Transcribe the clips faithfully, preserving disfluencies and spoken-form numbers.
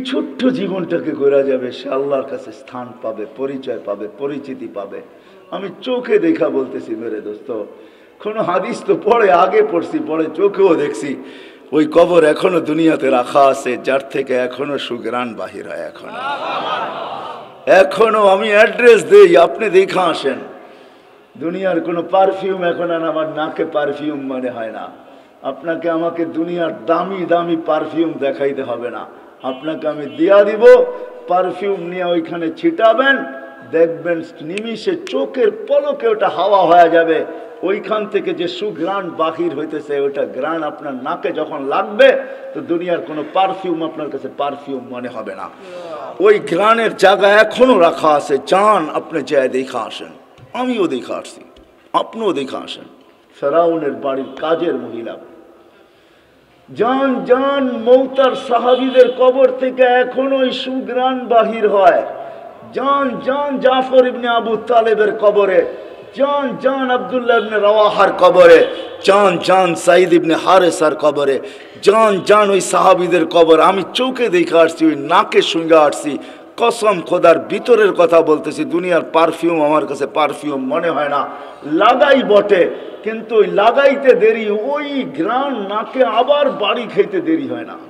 ছোট্ট জীবনটাকে গড়া যাবে, সে আল্লাহর কাছে স্থান পাবে, পরিচয় পাবে, পরিচিতি পাবে। আমি চোখে দেখা বলতেছি মেরে দোস্ত, কোনো হাদিস তো পড়ে আগে পড়ছি, পড়ে চোখেও দেখছি, ওই কবর এখনো দুনিয়াতে রাখা আছে, যার থেকে এখনো সুগ্রাণ বাহির হয়। এখনো এখনো আমি অ্যাড্রেস দেই, আপনি দেখা আসেন। দুনিয়ার কোনো পারফিউম এখন আর আমার নাকে পারফিউম মনে হয় না। আপনাকে আমাকে দুনিয়ার দামি দামি পারফিউম দেখাইতে হবে না, আপনাকে আমি দিয়া দিব, পারফিউম নিয়ে ওইখানে ছিটাবেন, দেখবেন নিমিষে চোখের পলকে ওটা হাওয়া হয়ে যাবে। ওইখান থেকে যে সুঘ্রাণ বাহির হইতেছে, ওটা ঘ্রাণ আপনার নাকে যখন লাগবে, তো দুনিয়ার কোনো পারফিউম আপনার কাছে পারফিউম মনে হবে না। ওই ঘ্রাণের জায়গা এখনো রাখা আছে, চান আপনি যায় দেখা আসেন। আমিও দেখা আসছি, আপনিও দেখা আসেন। ফেরাউনের বাড়ির কাজের মহিলা, জান জান মৌতার সাহাবীদের কবর থেকে এখনো ওই সুঘ্রাণ বাহির হয়। জান জান জাফর ইবনে আবু তালেবের কবরে, জান জান আব্দুল্লাহ ইবনে রাওয়াহার কবরে, জান জান সাইদ ইবনে হারেসার কবরে, জান জান ওই সাহাবীদের কবর আমি চোখে দেখে আসছি, ওই নাকে শুনে আসছি। কসম খোদার ভিতরের কথা বলতেছি, দুনিয়ার পারফিউম আমার কাছে পারফিউম মনে হয় না। লাগাই বটে, কিন্তু ওই লাগাইতে দেরি, ওই ঘ্রাণ নাকে আবার বাড়ি খাইতে দেরি হয় না।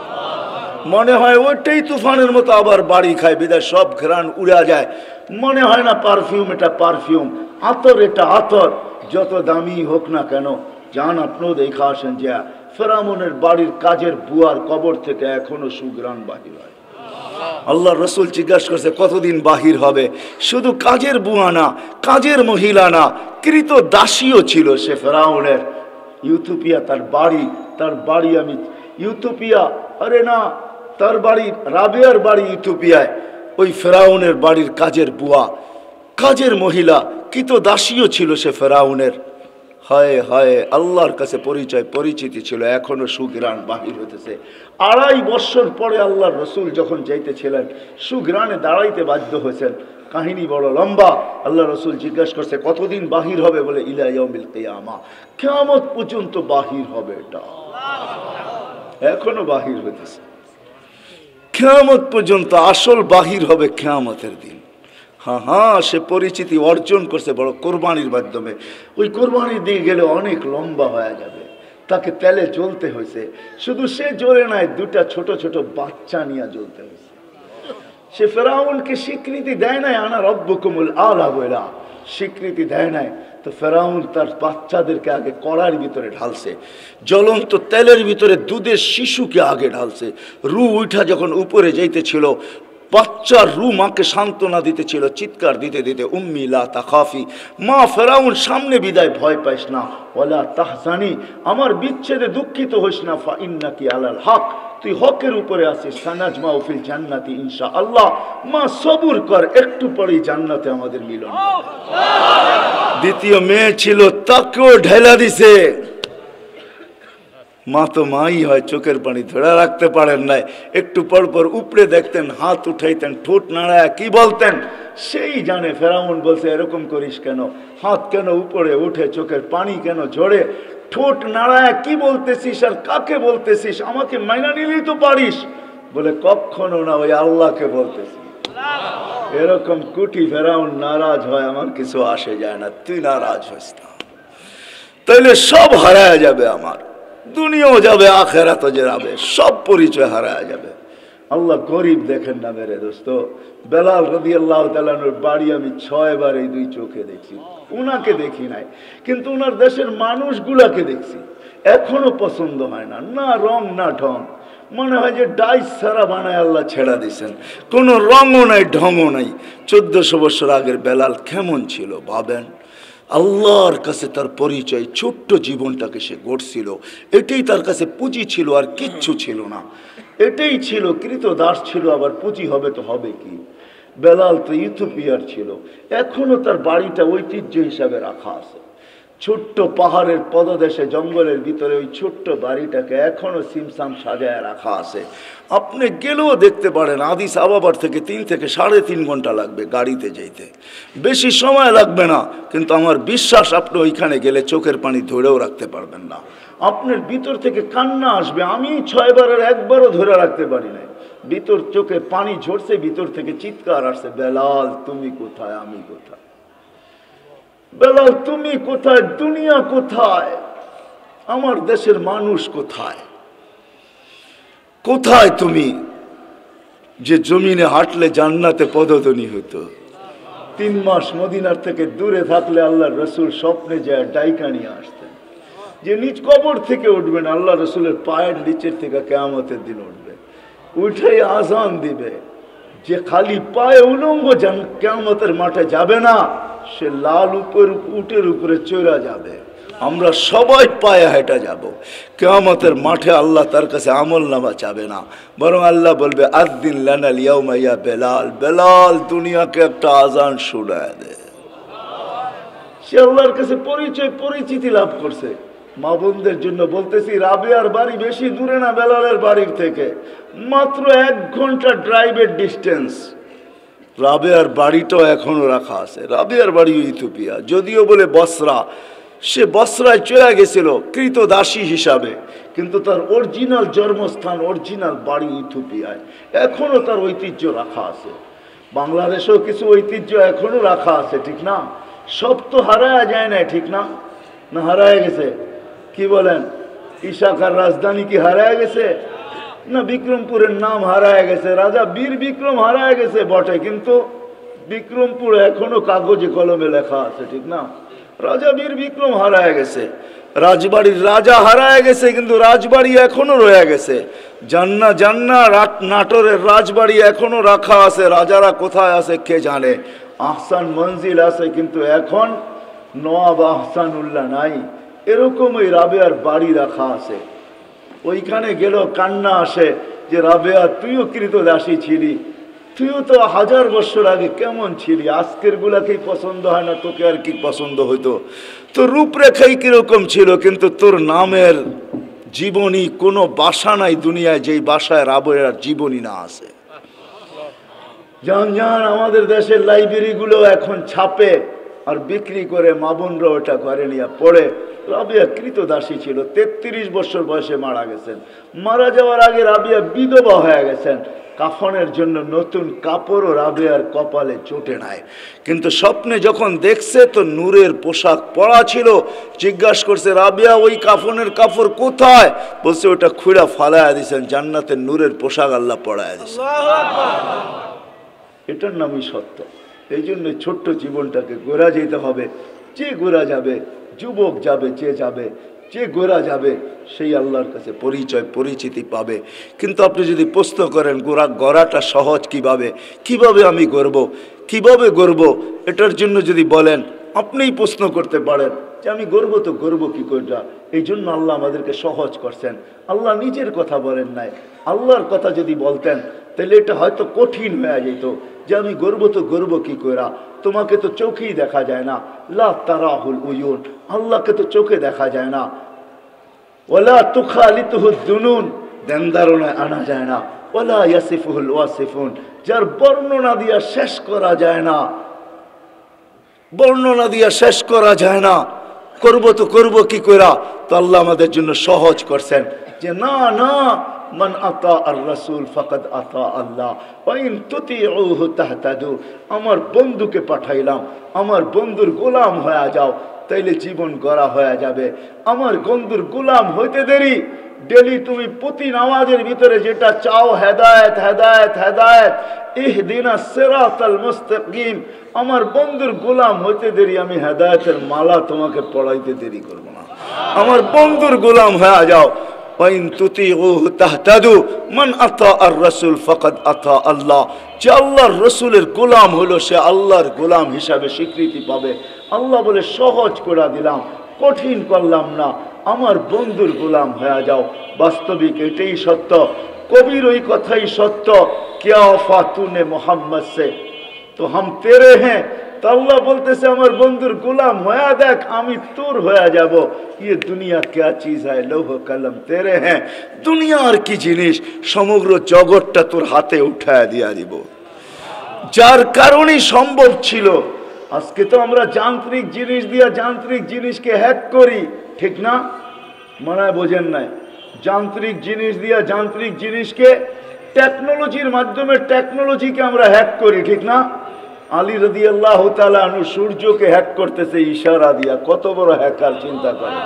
মনে হয় ওইটাই তুফানের মতো আবার বাড়ি খায়, বিদায় সব ঘ্রাণ উড়া যায়। মনে হয় না পারফিউম এটা পারফিউম, আতর এটা আতর। যত দামি হোক না কেন, যান আপনিও দেখা আসেন যে ফেরাউনের বাড়ির কাজের বুয়ার কবর থেকে এখনো সুঘ্রাণ বাহির হয়। আল্লাহ রসুল জিজ্ঞাসা করছে কতদিন বাহির হবে? শুধু কাজের বুয়া না, কাজের মহিলা না, কৃত দাসীও ছিল সে ফেরাউনের। ইউথোপিয়া তার বাড়ি, তার বাড়ি আমি ইউথোপিয়া, আরে না, তার বাড়ি রাবেয়ার বাড়ি ইথিওপিয়ায়। ওই ফেরাউনের বাড়ির কাজের বুয়া, কাজের মহিলা, কৃত দাসীও ছিল সে ফেরাউনের। হায় হায়, আল্লাহর কাছে পরিচয় পরিচিতি ছিল, এখনো সুঘ্রাণ বাহির হতেছে। আড়াই বছর পরে আল্লাহর রসুল যখন যাইতেছিলেন, সুঘ্রাণে দাঁড়াইতে বাধ্য হয়েছেন। কাহিনী বড় লম্বা। আল্লাহ রসুল জিজ্ঞাসা করছে কতদিন বাহির হবে? বলে ইলা ইয়াউমিল কিয়ামা, কিয়ামত পর্যন্ত বাহির হবে। এটা এখনো বাহির হইতেছে, কিয়ামত পর্যন্ত আসল বাহির হবে কিয়ামতের দিন। হ্যাঁ হ্যাঁ, সে পরিচিতি অর্জন করছে বড় কোরবানির মাধ্যমে। ওই কোরবানির দিয়ে গেলে অনেক লম্বা হয়ে যাবে, তাকে তেলে জ্বলতে হয়েছে। শুধু সে জ্বলে নাই, দুটা ছোট ছোট বাচ্চা নিয়ে জ্বলতে হয়েছে। সে ফেরাউনকে স্বীকৃতি দেয় নাই, আনা রব্বুকুমুল আলা বইলা স্বীকৃতি দেয় নাই। তো ফেরাউন তার বাচ্চাদেরকে আগে কড়ার ভিতরে ঢালছে, জ্বলন্ত তেলের ভিতরে দুধের শিশুকে আগে ঢালছে। রু উঠা যখন উপরে যাইতেছিল, বাচ্চার রু মাকে সান্ত্বনা দিতেছিল, চিৎকার দিতে দিতে, উম্মি লা তাখাফি, মা ফেরাউন সামনে বিদায়, ভয় পাইস না, ওয়ালা তাহজানি, আমার বিচ্ছেদে দুঃখিত হইস না, ফা ইন্নাকি আলাল হক, তুই হকের উপরে আছিস, সানাজমা ফিল জান্নাতি ইনশাআল্লাহ, মা সবুর কর, একটু পরেই জান্নাতে আমাদের মিলন। দ্বিতীয় মেয়ে ছিল, তাকেও ঢেলা দিছে। মা তো মাই হয়, চোখের পানি ধরে রাখতে পারেন নাই, একটু পর পর উপরে দেখতেন, হাত উঠাইতেন, ঠোঁট নাড়ায় কি বলতেন সেই জানে। ফেরাউন বলছে এরকম করিস কেন, হাত কেন উপরে উঠে, চোখের পানি কেন ঝরে, ঠোঁট নাড়ায় কি বলতেছিস আর কাকে বলতেছিস, আমাকে মাইনা নিলেই তো পারিস। বলে কখনো না, ওই আল্লাহকে বলতেছি। এরকম কুটি ফেরাউন নারাজ হয়, আমার কিছু আসে যায় না, তুই নারাজ হইস না, তাইলে সব হারায় যাবে, আমার দুনিয়াও যাবে, আখেরাতও যাবে, সব পরিচয় হারায় যাবে। আল্লাহ গরিব দেখেন না মেরে দোস্ত। বেলাল রাদিয়াল্লাহু তাআলা আনহুর বাড়ি আমি ছয়বার এই দুই চোখে দেখছি, উনাকে দেখি নাই, কিন্তু উনার দেশের মানুষগুলাকে দেখছি। এখনো পছন্দ হয় না, না রং না ঢং, মনে হয় যে ডাইস সারা বানায় আল্লাহ ছেড়া দিছেন, কোনো রঙও নাই ঢংও নাই। চোদ্দশো বছর আগের বেলাল কেমন ছিল ভাবেন। আল্লাহর কাছে তার পরিচয়, ছোট্ট জীবনটাকে সে গড়ছিল, এটাই তার কাছে পুঁজি ছিল, আর কিচ্ছু ছিল না। এটাই ছিল, কৃত দাস ছিল, আবার পুঁজি হবে তো হবে কি। বেলাল তো ইথিওপিয়ার ছিল, এখনো তার বাড়িটা ঐতিহ্য হিসাবে রাখা আছে। ছোট্ট পাহাড়ের পদদেশে জঙ্গলের ভিতরে ওই ছোট্ট বাড়িটাকে এখনো সিমসাম সাজায় রাখা আছে। আপনি গেলেও দেখতে পারেন, আদিস আবাবার থেকে তিন থেকে সাড়ে তিন ঘন্টা লাগবে গাড়িতে যেতে, বেশি সময় লাগবে না। কিন্তু আমার বিশ্বাস আপনি ওইখানে গেলে চোখের পানি ধরেও রাখতে পারবেন না, আপনার ভিতর থেকে কান্না আসবে। আমি ছয়বারের একবারও ধরে রাখতে পারি না, ভিতর চোখে পানি ঝরছে, ভিতর থেকে চিৎকার আসছে, বেলাল তুমি কোথায়, আমি কোথায়, বেলাল তুমি কোথায়, দুনিয়া কোথায়, আমার দেশের মানুষ কোথায়, কোথায় তুমি যে জমিনে হাঁটলে জান্নাতে পদধ্বনি হতো। তিন মাস মদিনার থেকে দূরে থাকলে আল্লাহর রসুল স্বপ্নে যায় ডাইকা নিয়ে আসতেন, যে নিজ কবর থেকে উঠবেন, আল্লাহ রসুলের পায়ের নিচের থেকে কিয়ামতের দিন উঠবে, উঠেই আজান দিবে, যে খালি পায়ে উলঙ্গ যান কিয়ামতের মাঠে যাবে না, সে লাল উপর উটের উপরে চড়া যাবে। আমরা সবাই পায়ে হেঁটে যাব কিয়ামতের মাঠে। আল্লাহ তার কাছে আমল নামা চাবে না, বরং আল্লাহ বলবে আযদিন লানাল ইয়াউমা ইয়া বেলাল, বেলাল দুনিয়াকে একটা আজান শোনায় দে। সে আল্লাহর কাছে পরিচয় পরিচিতি লাভ করছে। মা বোনদের জন্য বলতেছি, রাবেয়ার বাড়ি বেশি দূরে না বেলালের বাড়ির থেকে, মাত্র এক ঘন্টা ড্রাইভের ডিস্টেন্স। রাবেয়ার বাড়িটাও এখনো রাখা আছে। রাবেয়ার বাড়ি ইথিওপিয়া, যদিও বলে বসরা, সে বসরায় চলে গেছিল কৃতদাসী হিসাবে, কিন্তু তার অরিজিনাল জন্মস্থান, অরিজিনাল বাড়ি ইথিওপিয়ায়। এখনো তার ঐতিহ্য রাখা আছে। বাংলাদেশেও কিছু ঐতিহ্য এখনো রাখা আছে, ঠিক না? সব তো হারায় যায় না, ঠিক না? না হারায় গেছে? কি বলেন? ইশাখার রাজধানী কি হারায় গেছে? না বিক্রমপুরের নাম হারায় গেছে, রাজা বীর বিক্রম হারায় গেছে বটে, কিন্তু বিক্রমপুর এখনো কাগজে কলমে লেখা আছে, ঠিক না? রাজা বীর বিক্রম হারায় গেছে, রাজবাড়ির রাজা হারায় গেছে, কিন্তু রাজবাড়ি এখনো রয়ে গেছে। জান্না জান্না নাটোরের রাজবাড়ি এখনো রাখা আছে, রাজারা কোথায় আছে কে জানে। আহসান মঞ্জিল আছে, কিন্তু এখন নওয়াব আহসানুল্লাহ নাই। এরকম ওই রাবেয়ার বাড়ি রাখা আছে। ওইখানে গেল কান্না আসে যে রাবেয়া তুইও কৃতদাসী ছিলি, তুইও তো হাজার বছর আগে কেমন ছিলি, আজকের গুলাকেই পছন্দ হয় না, তোকে আর কি পছন্দ হইতো? তোর রূপরেখাই কিরকম ছিল, কিন্তু তোর নামের জীবনী কোনো বাসা নাই দুনিয়ায় যেই বাসায় রাবেয়ার জীবনী না আছে। জান জান আমাদের দেশের লাইব্রেরিগুলো এখন ছাপে আর বিক্রি করে, মা বোনরা ওটা করে নিয়ে পড়ে। রাবিয়া কৃতদাসী ছিল, তেত্রিশ বছর বয়সে মারা গেছেন। মারা যাওয়ার আগে রাবিয়া বিধবা হয়ে গেছেন। কাফনের জন্য নতুন কাপড়ও রাবিয়ার কপালে জোটে নাই, কিন্তু স্বপ্নে যখন দেখছে তো নূরের পোশাক পরা ছিল। জিজ্ঞাসা করছে রাবিয়া ওই কাফনের কাপড় কোথায়? বলছে ওটা খুঁড়া ফালায়া দিয়েছেন, জান্নাতের নূরের পোশাক আল্লাহ পরায়া দিয়েছেন। এটার নামই সত্য। এই জন্য ছোট্ট জীবনটাকে গোরা যেতে হবে। যে গোরা যাবে, যুবক যাবে, যে যাবে, যে গোরা যাবে, সেই আল্লাহর কাছে পরিচয় পরিচিতি পাবে। কিন্তু আপনি যদি প্রশ্ন করেন গোরা গড়াটা সহজ কিভাবে, কিভাবে আমি গড়ব, কিভাবে গড়ব, এটার জন্য যদি বলেন, আপনিই প্রশ্ন করতে পারেন যে আমি গর্ব তো গর্ব কি করে। এই জন্য আল্লাহ আমাদেরকে সহজ করছেন। আল্লাহ নিজের কথা বলেন নাই, আল্লাহর কথা যদি বলতেন তাহলে এটা হয়তো কঠিন হয়ে যেত যে আমি গর্ব তো গর্ব কি করা। তোমাকে তো চোখেই দেখা যায় না, লা তারাহুল উয়ুন, আল্লাহকে তো চোখে দেখা যায় না। ওয়ালা তুখালিতুহু দুনুন, ধ্যান ধারণায় আনা যায় না। ওয়ালা ইয়াসিফুহুল ওয়াসিফুন, যার বর্ণনা দিয়া শেষ করা যায় না, বর্ণনা দিয়া শেষ করা যায় না। করব তো করব কি করা। তো আল্লাহ আমাদের জন্য সহজ করছেন যে না না, মান আতা আর রাসূল ফাকাদ আতা আল্লাহ ওয়া ইন তুতিউহু তাহতাদু। আমার বন্ধুকে পাঠাইলাম, আমার বন্ধুর গোলাম হয়ে যাও, তাইলে জীবন গড়া হয়ে যাবে। আমার বন্ধুর গোলাম হইতে দেরি, ডেলি তুমি প্রতি নামাজের ভিতরে যেটা চাও, হেদায়েত হেদায়েত হেদায়েত, ইহদিনাস সিরাতাল মুস্তাকিম, আমার বন্ধুর গোলাম হইতে দেরি, আমি হেদায়েতের মালা তোমাকে পড়াইতে দেরি করব না। আমার বন্ধুর গোলাম হয়ে যাও। ওয়াইন তুতিউহু তাহতাদু, মান আতা আর রাসূল ফাকাদ আতা আল্লাহ। যে আল্লাহর রসুলের গোলাম হলো সে আল্লাহর গোলাম হিসাবে স্বীকৃতি পাবে। আল্লাহ বলে সহজ করে দিলাম, কঠিন করলাম না, আমার বন্ধুর গোলাম হয়ে যাও। বাস্তবিক এটাই সত্য, কবির ওই কথাই সত্য, क्या वफा तूने मोहम्मद से तो हम तेरे हैं। तो अल्लाह बोलतेছে আমার বন্ধুর গোলাম হয়ে দেখ, আমি তোর হয়ে যাব। ये दुनिया क्या चीज है, लौह कलम तेरे हैं। দুনিয়ার কি জিনিস, সমগ্র জগৎটা তোর হাতে উঠায় দিয়া দিব। যার কারণে সম্ভব ছিল। আজকে তো আমরা যান্ত্রিক জিনিস দিয়া যান্ত্রিক জিনিসকে হ্যাক করি, ঠিক না? মনে হয় বোঝেন নাই। যান্ত্রিক জিনিস দিয়া যান্ত্রিক জিনিসকে টেকনোলজির মাধ্যমে টেকনোলজিকে আমরা হ্যাক করি, ঠিক না? আলী রাদিয়াল্লাহু তাআলা আনহু সূর্যকে হ্যাক করতেছে ইশারা দিয়া। কত বড় হ্যাকার চিন্তা করে।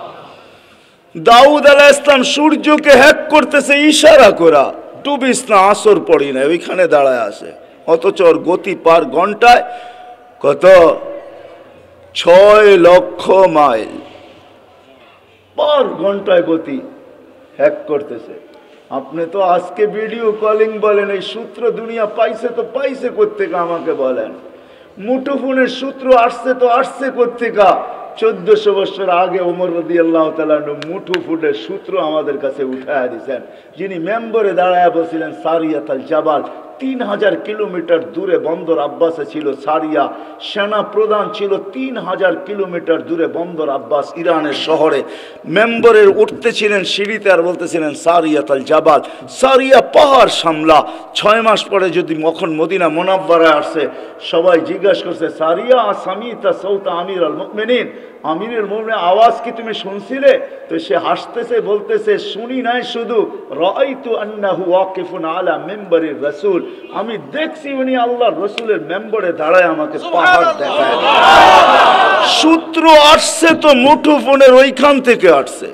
দাউদ আলাইহিস সালাম সূর্যকে হ্যাক করতেছে ইশারা করা। ডুবিস না, আসর পড়ি না, ওইখানে দাঁড়ায় আছে। অথচ ওর গতি পার ঘন্টায় কত? ছয় লক্ষ মাইল পার ঘন্টায় গতি। হ্যাক করতেছে। আপনি তো আজকে ভিডিও কলিং বলেন, এই সূত্র দুনিয়া পাইছে তো পাইছে কোত্থেকে আমাকে বলেন? মুঠোফোনের সূত্র আসছে তো আসছে কোত্থেকা? চোদ্দশো বছর আগে ওমর রাদিয়াল্লাহু তাআলা মুঠোফোনের সূত্র আমাদের কাছে উঠায় দিয়েছেন, যিনি মেম্বরে দাঁড়ায় বলছিলেন সারিয়াত আল জাবাল। তিন হাজার কিলোমিটার দূরে বন্দর আব্বাসে ছিল সারিয়া। সেনা প্রধান ছিল তিন হাজার কিলোমিটার দূরে বন্দর আব্বাস ইরানের শহরে। মেম্বরের উঠতেছিলেন সিঁড়িতে আর বলতেছিলেন সারিয়াত আল জাবাল, সারিয়া পাহাড় সামলা। ছয় মাস পরে যদি মখন মদিনা মুনাওয়ারায় আসছে, সবাই জিজ্ঞাসা করছে সারিয়া সামিতা সৌতা আমির আল মুমিনিন, আমিরুল মুমিনিন আওয়াজ কি তুমি শুনছিলে? তো সে হাসতেছে, বলতেছে শুনি নাই, শুধু রাআইতু আন্নাহু ওয়াকিফুন আলা মিম্বারির রাসূল, আমি দেখছি উনি আল্লাহর রাসূলের মেম্বরে দাঁড়ায় আমাকে পাহাড় দেখায়। সূত্র আসছে তো মুঠোফোনের ওইখান থেকে আসছে।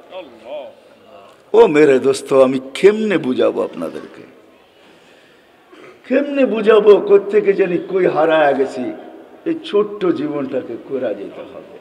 ও মেরে দোস্ত, আমি কেমনে বুঝাবো আপনাদেরকে? কেমনে বুঝাবো? কোত্থেকে জানি কই হারায় গেছি। এই ছোট্ট জীবনটাকে করা যেতে হবে।